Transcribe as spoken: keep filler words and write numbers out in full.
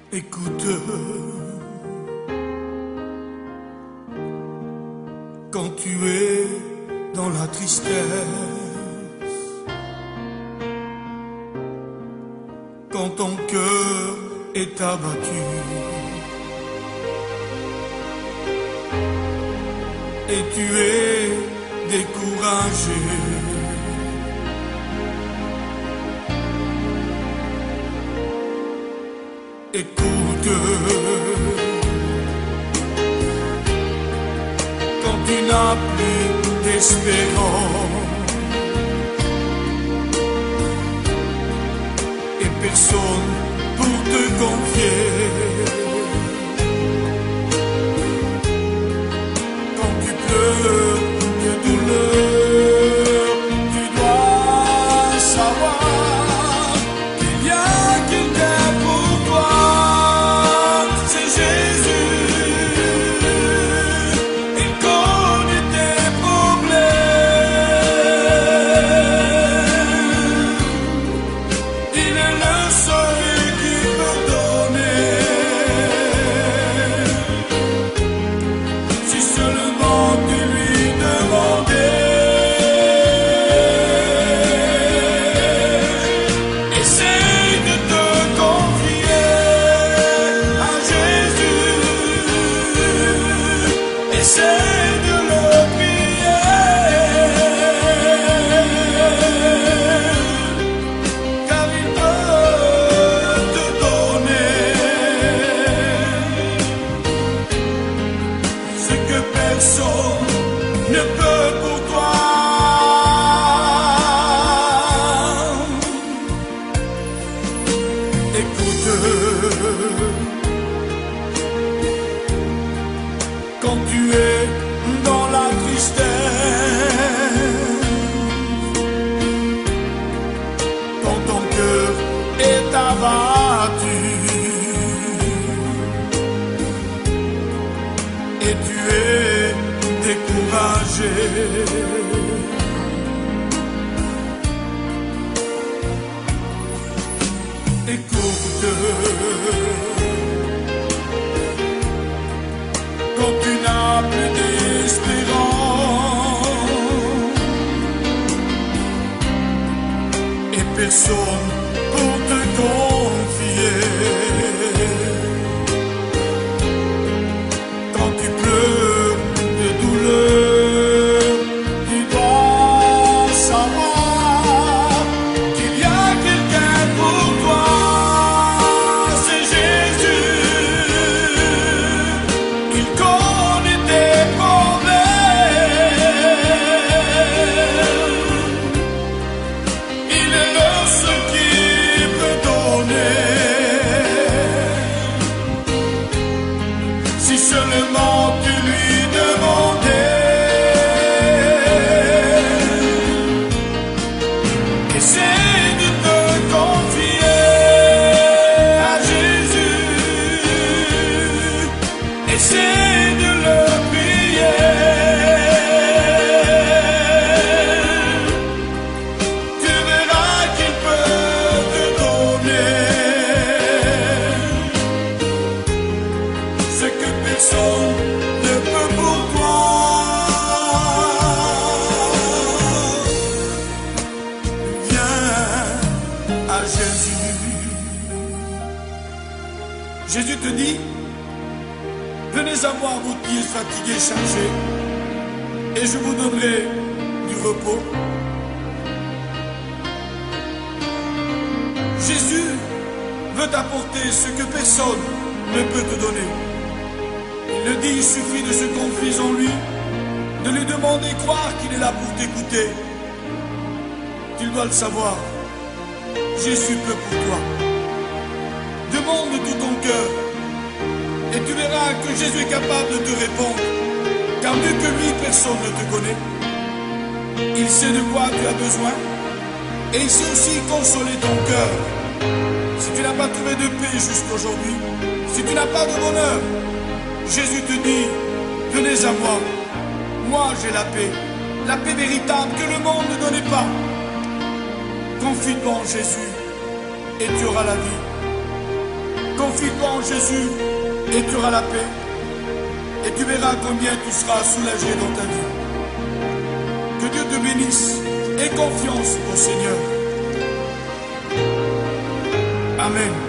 Écoute, quand tu es dans la tristesse, quand ton cœur est abattu et tu es découragé, écoute, quand tu n'as plus d'espérance et personne pour te confier, quand tu pleures de douleur, tu dois savoir qu'il y a quelqu'un pour toi. Ne peut pour toi. Écoute, quand tu es dans la tristesse, quand ton cœur est abattu et tu es découragé, écoute, quand tu n'as plus d'espérance et personne pour te confier, quand tu pleures de douleur, tu dois savoir qu'il y a quelqu'un pour toi. C'est Jésus, il connaît tes problèmes, il est le seul qui peut donner, si seulement tu lui demandais. Essaie de te confier à Jésus, essaie de le prier. Tu verras qu'il peut te donner ce que personne ne peut pour toi. Viens à Jésus. Jésus te dit, venez à moi, vous qui êtes fatigués, chargés, et je vous donnerai du repos. Jésus veut t'apporter ce que personne ne peut te donner. Il le dit, il suffit de se confier en lui, de lui demander, croire qu'il est là pour t'écouter. Tu dois le savoir, Jésus peut pour toi. Demande de tout ton cœur et tu verras que Jésus est capable de te répondre, car mieux que lui, personne ne te connaît. Il sait de quoi tu as besoin et il sait aussi consoler ton cœur. Si tu n'as pas trouvé de paix jusqu'aujourd'hui, si tu n'as pas de bonheur, Jésus te dit, venez à moi, moi j'ai la paix, la paix véritable que le monde ne donnait pas. Confie-toi en Jésus et tu auras la vie. Confie-toi en Jésus et tu auras la paix. Et tu verras combien tu seras soulagé dans ta vie. Que Dieu te bénisse. Aie confiance au Seigneur. Amen.